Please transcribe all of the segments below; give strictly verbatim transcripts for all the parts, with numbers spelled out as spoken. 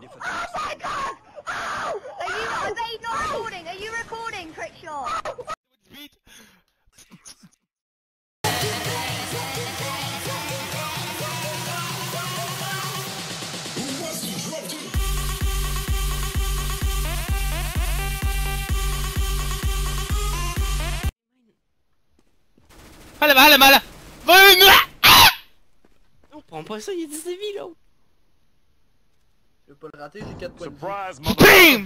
Oh my god! Oh! Are you, are they not recording? Are you recording, Crickshaw? هلا هلا هلا on prend pas ça, il y a dix de vie là. Je vais pas le rater, j'ai quatre points de vie. BAM!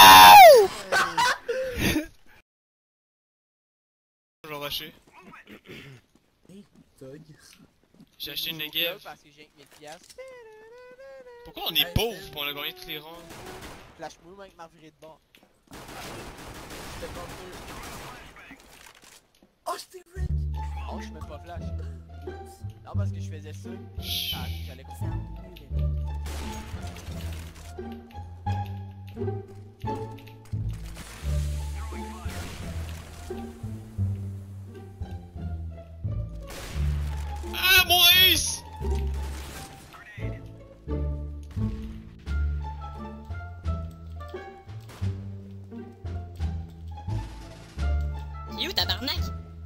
Je vais rusher. Hey, Tog. J'ai acheté une Negev. Parce que j'ai mille piastres. Pourquoi on est pauvre pour on a gagné toutes les rondes? Flash move avec ma virée de bord. C'était pas peu. Oh, c'était Rick! Oh, je suis même pas flash. Non, parce que je faisais ça. Ah, j'allais couper. Ah, mon ace! Il est où, tabarnak?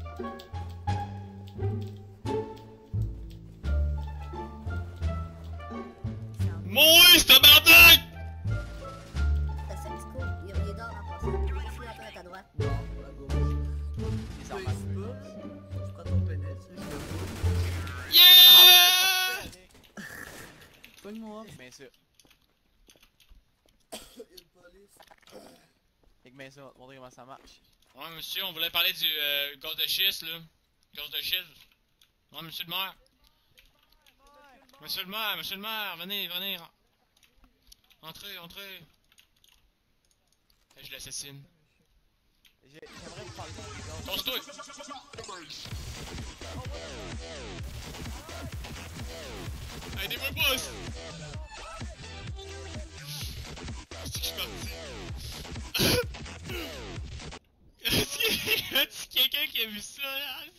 Mon ace, tabarnak! T'as ça qui se court, il est dehors en passant. Je suis là à ta droite. Non, à gauche. Les Tu armes peux à feu. pas. Tu prends ton pénis, je le Yeah! Pogne-moi. Mais ça. Il y a une police. Fait que mais ça, on va te montrer comment ça marche. Ouais, monsieur, on voulait parler du euh, gaz de schiste, là. Gaz de schiste. Ouais, monsieur le maire. Monsieur le maire, monsieur le maire, venez, venez. Entrez, entrez. Je l'assassine. J'aimerais vous parler de gaz. Tosse-toi! Aidez-moi, boss! C'est que je suis parti. Est-ce qu'il y a quelqu'un qui a vu ça, là?